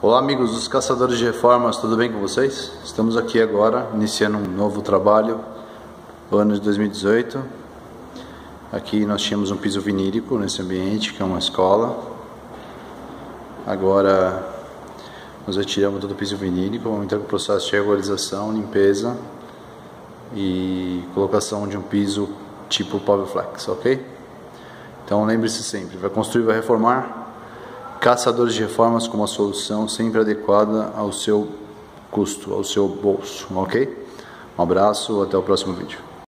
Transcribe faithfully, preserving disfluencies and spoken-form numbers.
Olá amigos dos Caçadores de Reformas, tudo bem com vocês? Estamos aqui agora, iniciando um novo trabalho, no ano de dois mil e dezoito. Aqui nós tínhamos um piso vinílico nesse ambiente, que é uma escola. Agora nós retiramos todo o piso vinílico, vamos entrar com o processo de regularização, limpeza e colocação de um piso tipo Powerflex, ok? Então lembre-se sempre, vai construir, vai reformar. Caçadores de Reformas com uma solução sempre adequada ao seu custo, ao seu bolso, ok? Um abraço, até o próximo vídeo.